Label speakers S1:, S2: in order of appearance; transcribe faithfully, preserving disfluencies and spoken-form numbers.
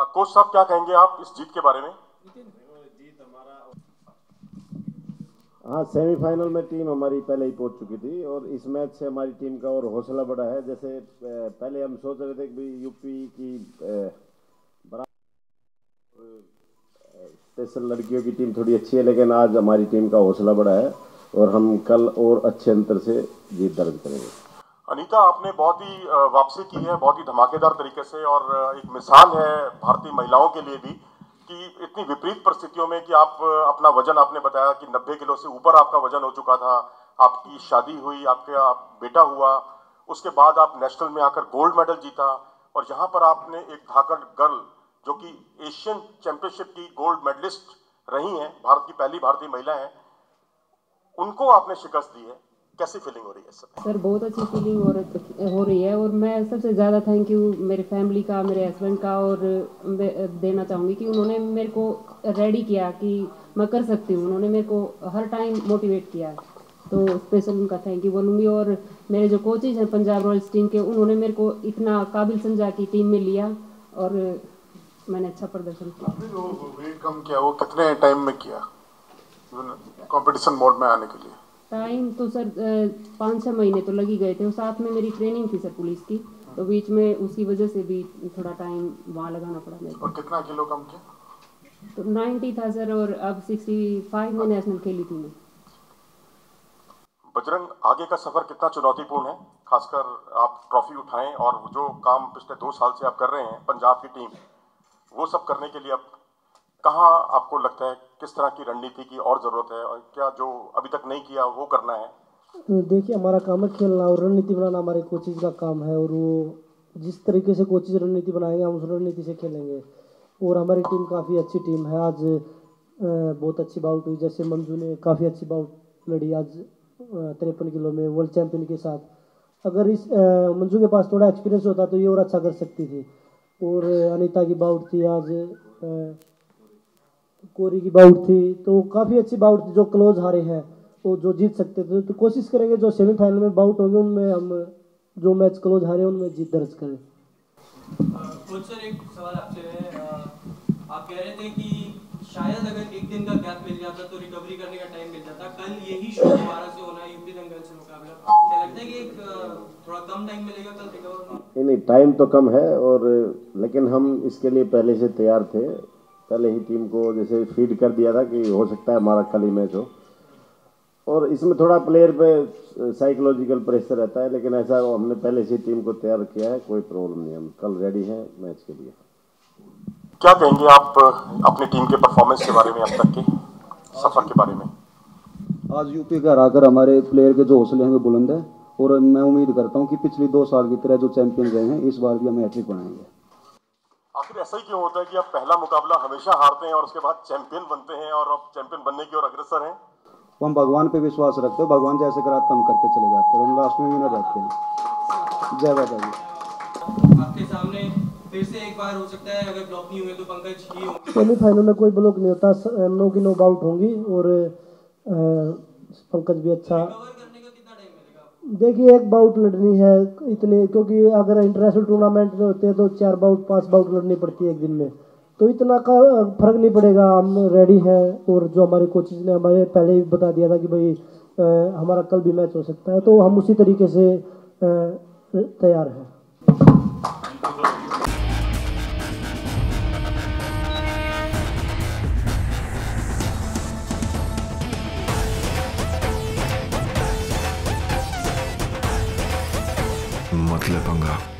S1: Coach साहब क्या कहेंगे आप इस जीत के बारे में?
S2: हाँ, सेमीफाइनल में टीम हमारी पहले ही पहुंच चुकी थी और इस मैच से हमारी टीम का और हौसला बढ़ा है। जैसे पहले हम सोच रहे थे कि यूपी की स्पेशल लड़कियों की टीम थोड़ी अच्छी है, लेकिन आज हमारी टीम का हौसला बढ़ा है और हम कल और अच्छे अंतर से जीत दर्ज करेंगे।
S1: अनीता, आपने बहुत ही वापसी की है, बहुत ही धमाकेदार तरीके से, और एक मिसाल है भारतीय महिलाओं के लिए भी कि इतनी विपरीत परिस्थितियों में कि आप अपना वजन, आपने बताया कि नब्बे किलो से ऊपर आपका वजन हो चुका था, आपकी शादी हुई, आपका बेटा हुआ, उसके बाद आप नेशनल में आकर गोल्ड मेडल जीता, और यहाँ पर आपने एक धाकड़ गर्ल जो कि एशियन चैंपियनशिप की गोल्ड मेडलिस्ट रही हैं, भारत की पहली भारतीय महिला हैं, उनको आपने शिकस्त दी है। कैसी फीलिंग हो रही है सर?
S3: सर बहुत अच्छी फीलिंग हो रही हो रही है और मैं सबसे ज़्यादा थैंक यू मेरे फैमिली का, मेरे हस्बैंड का और देना चाहूँगी कि उन्होंने मेरे को रेडी किया कि मैं कर सकती हूँ। उन्होंने मेरे को हर टाइम मोटिवेट किया, तो स्पेशल उनका थैंक यू बोलूँगी। और मेरे जो कोचेज हैं पंजाब रॉयल्स टीम के, उन्होंने मेरे को इतना काबिल समझा कि टीम में लिया और मैंने अच्छा प्रदर्शन किया।
S4: आपने जो वेट कम किया वो कितने टाइम में किया कंपटीशन मोड में आने के लिए?
S3: टाइम तो सर पाँच छः महीने तो लग ही गए थे, और साथ में मेरी ट्रेनिंग थी सर पुलिस की, तो बीच में उसकी वजह से भी थोड़ा टाइम वहाँ लगाना पड़ा मेरे को।
S4: और कितना किलो कम किया?
S3: तो नब्बे था सर, और अब पैंसठ में नेशनल खेली थी मैं।
S1: बजरंग, आगे का सफर कितना चुनौतीपूर्ण है, खासकर आप ट्रॉफी उठाएं और जो काम पिछले दो साल से आप कर रहे हैं पंजाब की टीम, वो सब करने के लिए अब कहाँ आपको लगता है किस तरह की रणनीति की और जरूरत है, और क्या जो अभी तक नहीं किया वो करना है?
S5: देखिए, हमारा काम है खेलना और रणनीति बनाना हमारे कोचेज का काम है, और वो जिस तरीके से कोचेज रणनीति बनाएंगे हम उस रणनीति से खेलेंगे। और हमारी टीम काफ़ी अच्छी टीम है। आज बहुत अच्छी बाउट हुई, जैसे मंजू ने काफ़ी अच्छी बाउट लड़ी आज तिरपन किलो में वर्ल्ड चैंपियन के साथ। अगर इस मंजू के पास थोड़ा एक्सपीरियंस होता तो ये और अच्छा कर सकती थी। और अनीता की बाउट थी आज, कोरी की बाउट थी, तो काफ़ी अच्छी बाउट थी। जो क्लोज हारे हैं वो जो जीत सकते थे, तो कोशिश करेंगे जो सेमीफाइनल में बाउट होंगे उनमें हम जो मैच क्लोज हारे उनमें जीत दर्ज करें।
S6: कोच सर, एक सवाल आपसे है, आप कह रहे थे कि शायद अगर एक दिन का गैप मिल जाता तो रिकवरी करने का टाइम मिल जाता। कल यही शो दोबारा से होना है यूपी दंगल से मुकाबला, क्या लगता है कि एक थोड़ा कम टाइम मिलेगा कल रिकवर होने?
S2: नहीं, टाइम तो कम है, और लेकिन हम इसके लिए पहले से तैयार थे। पहले ही टीम को जैसे फीड कर दिया था कि हो सकता है हमारा कल ही मैच हो, और इसमें थोड़ा प्लेयर पे साइकोलॉजिकल प्रेशर रहता है, लेकिन ऐसा हमने पहले से टीम को तैयार किया है, कोई प्रॉब्लम नहीं, हम कल रेडी हैं मैच के लिए।
S1: क्या कहेंगे आप अपनी टीम के परफॉर्मेंस के बारे में, अब तक के सफर के बारे में?
S7: आज यूपी का हराकर हमारे प्लेयर के जो हौसले हैं वो बुलंद है, और मैं उम्मीद करता हूं कि पिछली दो साल की तरह जो चैंपियन रहे हैं इस बार भी हम हैट्रिक बनाएंगे।
S1: आखिर ऐसा ही क्यों होता है कि आप पहला मुकाबला हमेशा हारते हैं और उसके बाद चैंपियन बनते हैं, और अब चैंपियन बनने की ओर अग्रसर हैं?
S7: तो हम भगवान पे विश्वास रखते हैं, भगवान जैसे कराते हम करते चले जाते हैं और हम लास्ट में विनर रहते हैं। जय बाबा जी।
S6: आपके सामने फिर से एक बार हो सकता है अगर ब्लॉक नहीं हुए तो पंकज ही होंगे।
S5: सेमीफाइनल में कोई ब्लॉक नहीं होता, नौ की नौ बाउट होंगी, और पंकज भी अच्छा। देखिए, एक बाउट लड़नी है इतने, क्योंकि अगर इंटरनेशनल टूर्नामेंट में होते हैं तो चार बाउट पांच बाउट लड़नी पड़ती है एक दिन में, तो इतना का फर्क नहीं पड़ेगा। हम रेडी हैं, और जो हमारे कोचेज ने हमारे पहले ही बता दिया था कि भाई आ, हमारा कल भी मैच हो सकता है, तो हम उसी तरीके से तैयार हैं।
S8: मतलब पंगा।